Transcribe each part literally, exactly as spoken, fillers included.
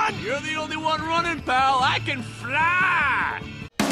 run! You're the only one running, pal. I can fly!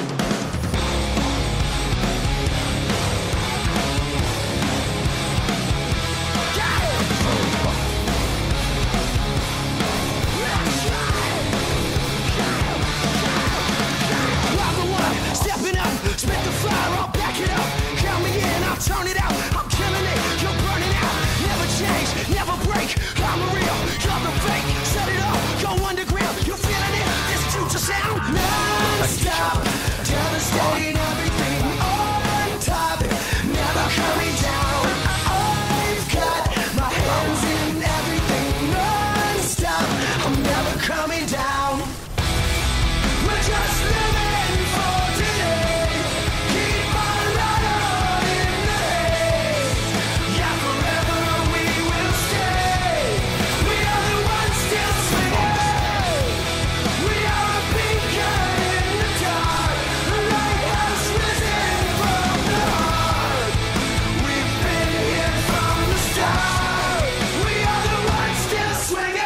Stepping up, spit the fire, I'll back it up. Count me in, I'll turn it out. I'm killing it, you're burning out. Never change, never break. I'm a real, you're the fake. Set it up, go underground. You're feeling it, this future sound. Non-stop, devastating everything on top. Never coming down. I've got my hands in everything non-stop. I'm never coming down. We're just living for today. Keep our light on in the haze. Yeah, forever we will stay. We are the ones still swinging. We are a beacon in the dark. A lighthouse risen from the heart. We've been here from the start. We are the ones still swinging.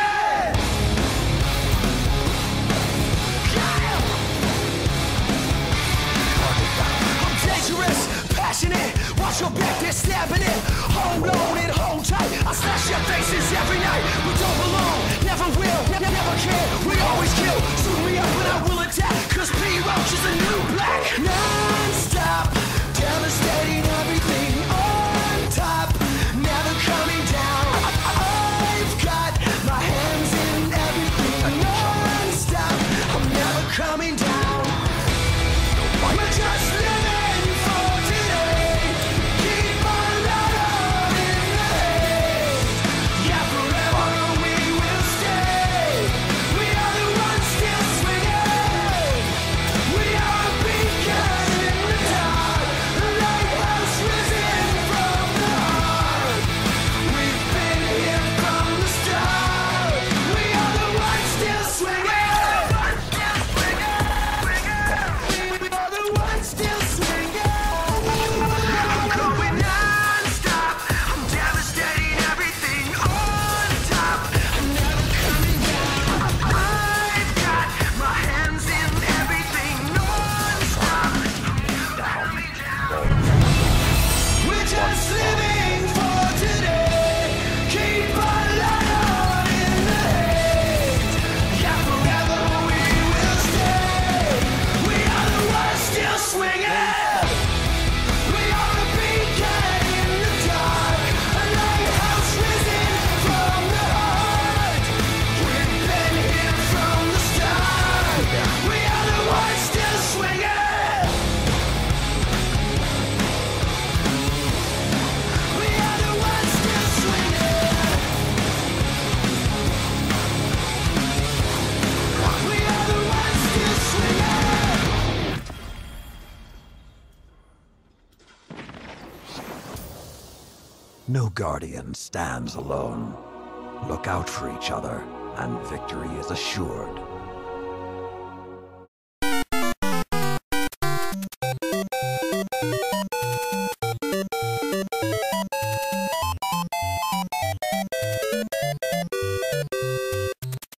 Passionate, watch your back, they're stabbing it. Hold on and hold tight. I slash your faces every night. We don't belong, never will, ne never can. We always kill, shoot me up and I will attack. Cause P-Roach is a new black. Non-stop, devastating everything on top. Never coming down. I've got my hands in everything non-stop. I'm never coming down. We're just living for today. Keep our light on in the haze. Yeah, forever we will stay. We are the ones still swinging. We are a beacon in the dark. A lighthouse risen from the heart. We've been here from the start. We are the ones still swinging. Still swinging. I'm going non-stop. I'm devastating everything on top. I'm never coming down. I've got my hands in everything non-stop. I'm never coming down. We're just living for today. Keep our light on in the haze. Yeah, forever we will stay. We are the ones still swinging. We are a beacon in the dark. A lighthouse risen from the heart. We've been here from the start. We are the ones still swinging. We are the ones still swinging. We are the ones still swinging. No guardian stands alone. Look out for each other, and victory is assured.